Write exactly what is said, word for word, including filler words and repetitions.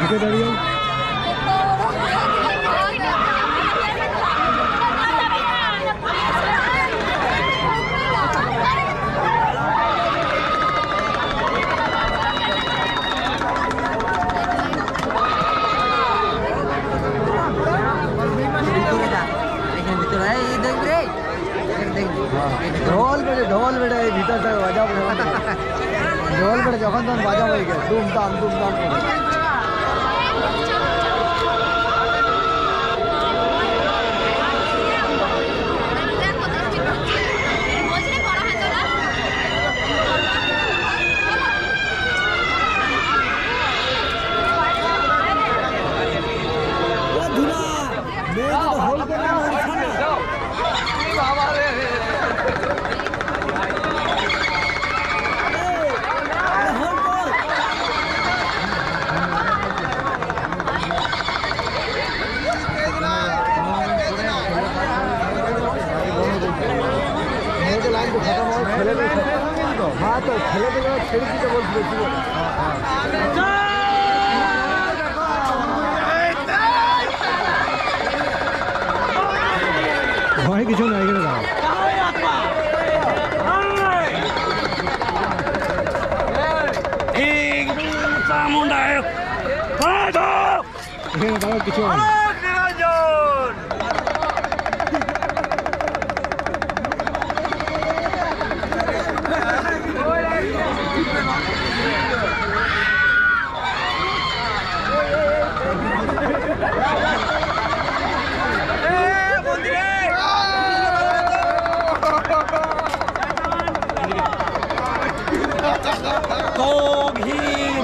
ঢুকে দাঁড়িয়ে ঢোল বেড়ে ঢোল বেড়ে এই ভিতরটা বাজাবো ঢোল বেড়ে যখন তখন বাজাবো দুম দাম দুম দাম করে हाँ तो खेले के बाद खेल की बोल भाई किसी नहीं गिर रहा एक मुंडा है किसी Dog here.